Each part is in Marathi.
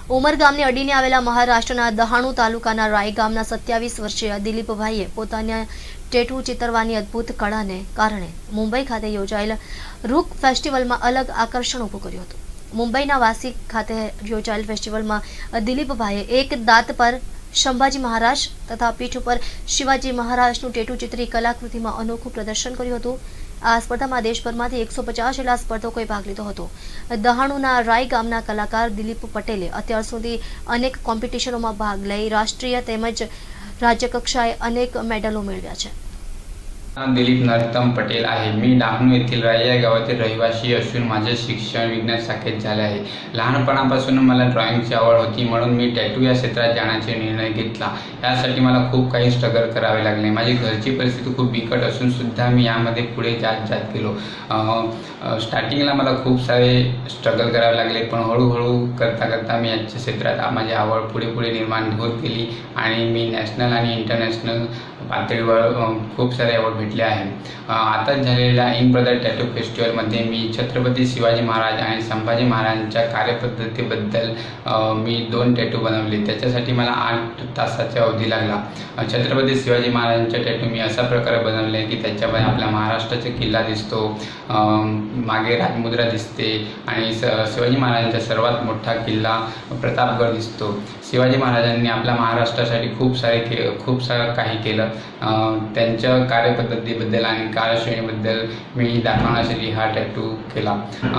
ઉમરગામની અડીને આવેલા મહારાષ્ટ્રના દહાણુ તાલુકાના રાય ગામના 27 વર્ષીય દિલીપભાઈએ પોતાના ટેટુ ચિતરવાની અદ્ભુત કળાને કારણે મુંબઈ ખાતે યોજાયેલ રૂક ફેસ્ટિવલમાં અલગ આકર્ષણ ઊભું કર્યું હતું। મુંબઈના વાસી ખાતે યોજાયેલ ફેસ્ટિવલમાં દિલીપભાઈએ એક દાંત પર સંભાજી મહારાજ તથા પીઠ ઉપર શિવાજી મહારાજનું ટેટુ ચિત્રી કલાકૃતિમાં અનોખું પ્રદર્શન કર્યું હતું। આ સ્પર્ધામાં દેશભરમાંથી 150 જેટલા સ્પર્ધકોએ ભાગ લીધો હતો। દહાણુના રાય ગામના કલાકાર દિલીપ પટેલે અત્યાર સુધી अनेक કોમ્પિટિશનોમાં ભાગ લઈ રાષ્ટ્રીય તેમજ राज्य कक्षाए अनेक मेडलो मेळव्या छे। दिलीप नरोत्तम पटेल आहे। मी डहाणू येथील राय गावातील रहिवासी असून माझे शिक्षण विज्ञान शाखेत झाले आहे। लहानपणापासून मला ड्रॉइंगची आवड होती, म्हणून मी टॅटू या क्षेत्रात जाण्याचा निर्णय घेतला। यासाठी मला खूप काही स्ट्रगल करावे लागले। माझी घरची परिस्थिती खूप बिकट असून सुद्धा मी यामध्ये पुढे जात गेलो। स्टार्टिंगला मला खूप सारे स्ट्रगल करावे लागले, पण हळूहळू करता मी याच्या क्षेत्रात माझी आवड पुढे निर्माण होत गेली आणि मी नॅशनल आणि इंटरनॅशनल पातळीवर खूप सारे अवॉर्ड भेटले आहेत। आता झालेल्या इन ब्रदर टॅटू फेस्टिवलमध्ये मी छत्रपती शिवाजी महाराज आणि संभाजी महाराजांच्या कार्यपद्धतीबद्दल मी 2 टॅटू बनवले। त्याच्यासाठी मला 8 तासाचा अवधी लागला। छत्रपती शिवाजी महाराजांचा टॅटू मी अशा प्रकारे बनवले की त्याच्यामध्ये आपल्या महाराष्ट्राचा किल्ला दिसतो, मागे राजमुद्रा दिसते आणि शिवाजी महाराजांचा सर्वात मोठा किल्ला प्रतापगड दिसतो। शिवाजी महाराजांनी आपल्या महाराष्ट्रासाठी खूप सारं काही केलं। त्यांच्या कार्यपद्धतीबद्दल आणि कार्यशैलीबद्दल मी दाखवण्यासाठी हा टॅटू केला।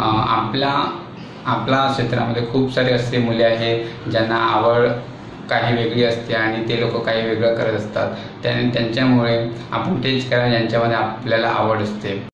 आपल्या क्षेत्रामध्ये खूप सारे असे मुले आहेत ज्यांना आवड काही वेगळी असते आणि ते लोक काही वेगळं करत असतात। त्यांच्यामुळे आपण तेच करा ज्यांच्यामध्ये आपल्याला आवड असते।